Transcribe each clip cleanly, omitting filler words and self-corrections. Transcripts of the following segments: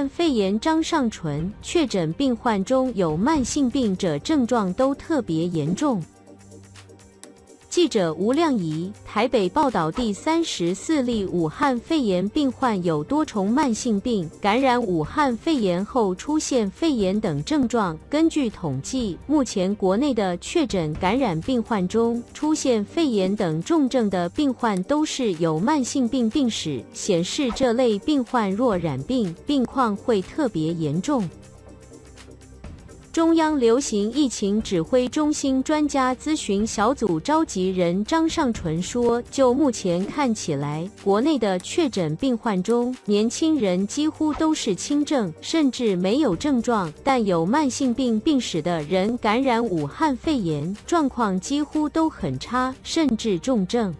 汉肺炎张尚纯确诊病患中有慢性病者症状都特别严重。记者吴亮仪台北报道，第34例武汉肺炎病患有多重慢性病，感染武汉肺炎后出现肺炎等症状。根据统计，目前国内的确诊感染病患中，出现肺炎等重症的病患都是有慢性病病史，显示这类病患若染病，病况会特别严重。中央流行疫情指挥中心专家咨询小组召集人张尚纯说，就目前看起来，国内的确诊病患中，年轻人几乎都是轻症，甚至没有症状，但有慢性病病史的人感染武汉肺炎，状况几乎都很差，甚至重症。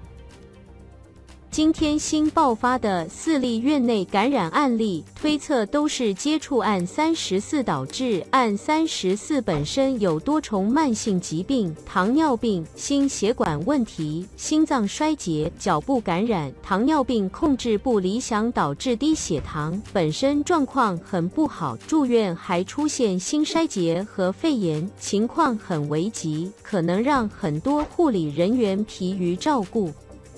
今天新爆发的4例院内感染案例，推测都是接触案34导致。案34本身有多重慢性疾病，糖尿病、心血管问题、心脏衰竭、脚部感染，糖尿病控制不理想导致低血糖，本身状况很不好，住院还出现心衰竭和肺炎，情况很危急，可能让很多护理人员疲于照顾。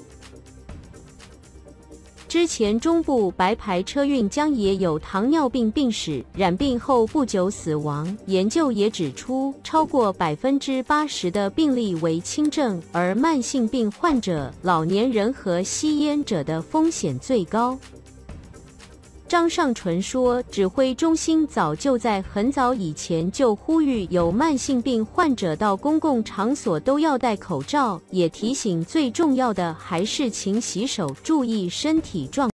之前中部白牌车运将也有糖尿病病史，染病后不久死亡。研究也指出，超过80%的病例为轻症，而慢性病患者、老年人和吸烟者的风险最高。张尚纯说，指挥中心早就在很早以前就呼吁有慢性病患者到公共场所都要戴口罩，也提醒最重要的还是勤洗手，注意身体状况。